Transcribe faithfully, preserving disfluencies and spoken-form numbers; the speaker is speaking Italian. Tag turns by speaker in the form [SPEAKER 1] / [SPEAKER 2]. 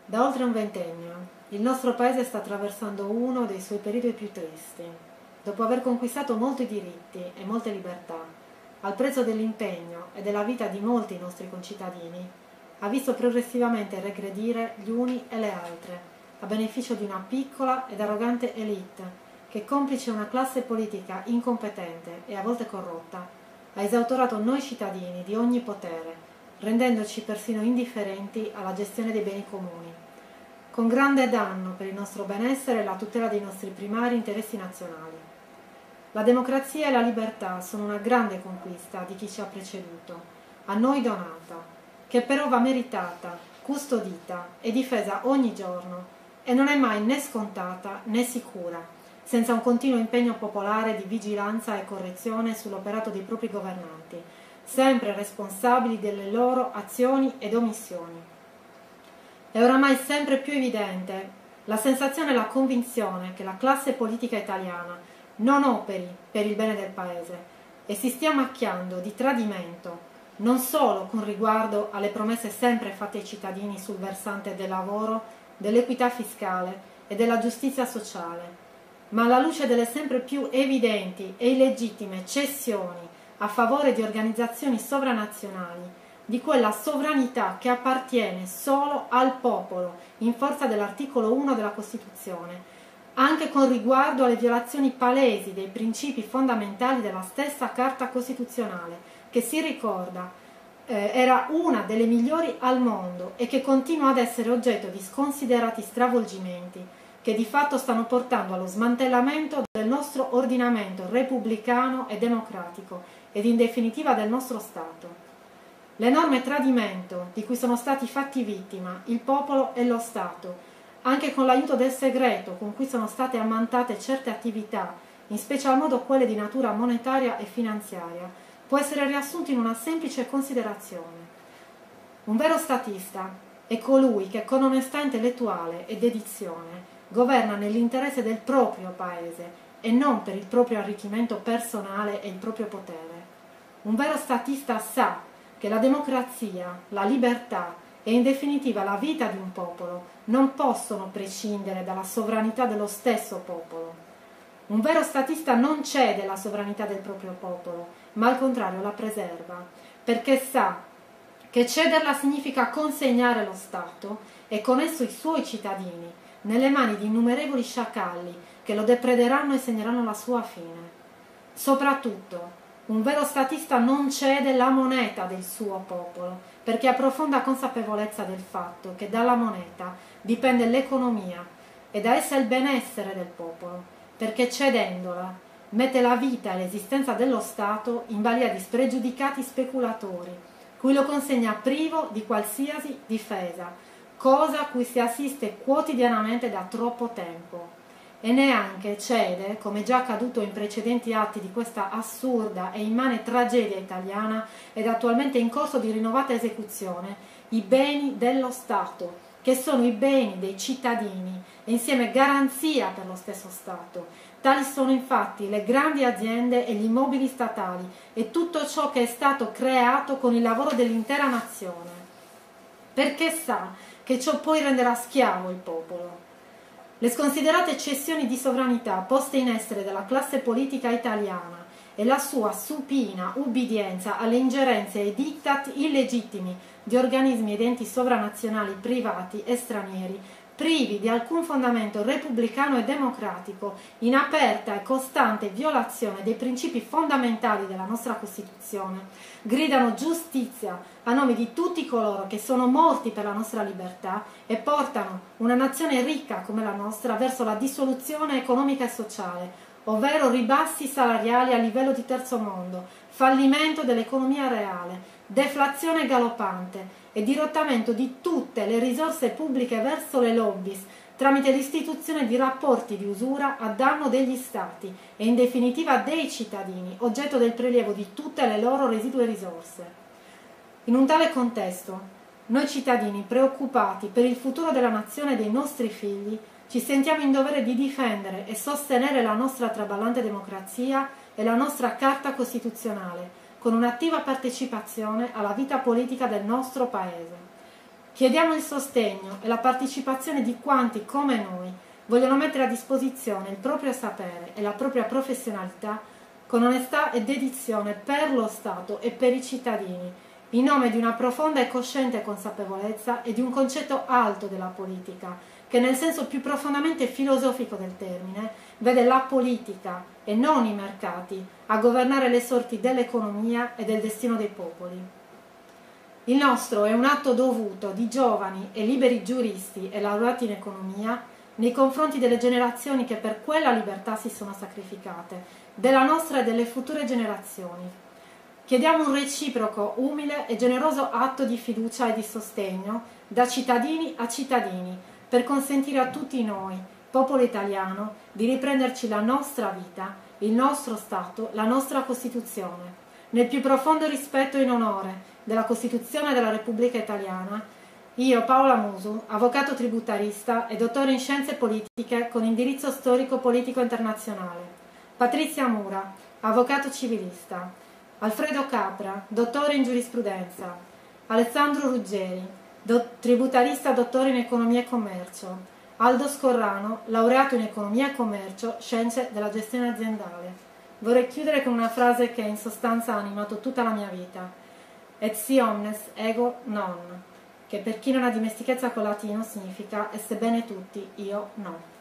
[SPEAKER 1] Da oltre un ventennio, il nostro paese sta attraversando uno dei suoi periodi più tristi. Dopo aver conquistato molti diritti e molte libertà, al prezzo dell'impegno e della vita di molti nostri concittadini, ha visto progressivamente regredire gli uni e le altre, a beneficio di una piccola ed arrogante elite che, complice una classe politica incompetente e a volte corrotta, ha esautorato noi cittadini di ogni potere, rendendoci persino indifferenti alla gestione dei beni comuni, con grande danno per il nostro benessere e la tutela dei nostri primari interessi nazionali. La democrazia e la libertà sono una grande conquista di chi ci ha preceduto, a noi donata, che però va meritata, custodita e difesa ogni giorno e non è mai né scontata né sicura, senza un continuo impegno popolare di vigilanza e correzione sull'operato dei propri governanti, sempre responsabili delle loro azioni ed omissioni. È oramai sempre più evidente la sensazione e la convinzione che la classe politica italiana non operi per il bene del Paese e si stia macchiando di tradimento, non solo con riguardo alle promesse sempre fatte ai cittadini sul versante del lavoro, dell'equità fiscale e della giustizia sociale, ma alla luce delle sempre più evidenti e illegittime cessioni a favore di organizzazioni sovranazionali, di quella sovranità che appartiene solo al popolo in forza dell'articolo uno della Costituzione, anche con riguardo alle violazioni palesi dei principi fondamentali della stessa Carta Costituzionale, che si ricorda eh, era una delle migliori al mondo e che continua ad essere oggetto di sconsiderati stravolgimenti che di fatto stanno portando allo smantellamento del nostro ordinamento repubblicano e democratico ed in definitiva del nostro Stato. L'enorme tradimento di cui sono stati fatti vittima il popolo e lo Stato, anche con l'aiuto del segreto con cui sono state ammantate certe attività, in special modo quelle di natura monetaria e finanziaria, può essere riassunto in una semplice considerazione. Un vero statista è colui che con onestà intellettuale e dedizione governa nell'interesse del proprio paese e non per il proprio arricchimento personale e il proprio potere. Un vero statista sa che la democrazia, la libertà e in definitiva la vita di un popolo non possono prescindere dalla sovranità dello stesso popolo. Un vero statista non cede la sovranità del proprio popolo, ma al contrario la preserva, perché sa che cederla significa consegnare lo Stato e con esso i suoi cittadini nelle mani di innumerevoli sciacalli che lo deprederanno e segneranno la sua fine. Soprattutto, un vero statista non cede la moneta del suo popolo, perché ha profonda consapevolezza del fatto che dalla moneta dipende l'economia e da essa il benessere del popolo, perché cedendola mette la vita e l'esistenza dello Stato in balia di spregiudicati speculatori, cui lo consegna privo di qualsiasi difesa, cosa a cui si assiste quotidianamente da troppo tempo. E neanche cede, come già accaduto in precedenti atti di questa assurda e immane tragedia italiana ed attualmente in corso di rinnovata esecuzione, i beni dello Stato, che sono i beni dei cittadini e insieme garanzia per lo stesso Stato. Tali sono infatti le grandi aziende e gli immobili statali e tutto ciò che è stato creato con il lavoro dell'intera nazione, perché sa che ciò poi renderà schiavo il popolo. Le sconsiderate cessioni di sovranità poste in essere dalla classe politica italiana e la sua supina ubbidienza alle ingerenze e diktat illegittimi di organismi ed enti sovranazionali privati e stranieri, privi di alcun fondamento repubblicano e democratico, in aperta e costante violazione dei principi fondamentali della nostra Costituzione, gridano giustizia a nome di tutti coloro che sono morti per la nostra libertà e portano una nazione ricca come la nostra verso la dissoluzione economica e sociale, ovvero ribassi salariali a livello di terzo mondo, fallimento dell'economia reale, deflazione galoppante e dirottamento di tutte le risorse pubbliche verso le lobbies tramite l'istituzione di rapporti di usura a danno degli Stati e in definitiva dei cittadini, oggetto del prelievo di tutte le loro residue risorse. In un tale contesto, noi cittadini preoccupati per il futuro della nazione e dei nostri figli ci sentiamo in dovere di difendere e sostenere la nostra traballante democrazia e la nostra Carta Costituzionale, con un'attiva partecipazione alla vita politica del nostro Paese. Chiediamo il sostegno e la partecipazione di quanti, come noi, vogliono mettere a disposizione il proprio sapere e la propria professionalità con onestà e dedizione per lo Stato e per i cittadini, in nome di una profonda e cosciente consapevolezza e di un concetto alto della politica, che nel senso più profondamente filosofico del termine vede la politica e non i mercati a governare le sorti dell'economia e del destino dei popoli. Il nostro è un atto dovuto di giovani e liberi giuristi e laureati in economia nei confronti delle generazioni che per quella libertà si sono sacrificate, della nostra e delle future generazioni. Chiediamo un reciproco, umile e generoso atto di fiducia e di sostegno da cittadini a cittadini per consentire a tutti noi, popolo italiano, di riprenderci la nostra vita, il nostro Stato, la nostra Costituzione, nel più profondo rispetto e in onore della Costituzione della Repubblica Italiana. Io, Paola Musu, avvocato tributarista e dottore in scienze politiche con indirizzo storico-politico internazionale. Patrizia Mura, avvocato civilista. Alfredo Capra, dottore in giurisprudenza. Alessandro Ruggeri, do- tributarista dottore in economia e commercio. Aldo Scorrano, laureato in economia e commercio, scienze della gestione aziendale. Vorrei chiudere con una frase che in sostanza ha animato tutta la mia vita. Et si omnes ego non, che per chi non ha dimestichezza col latino significa e sebbene tutti, io no.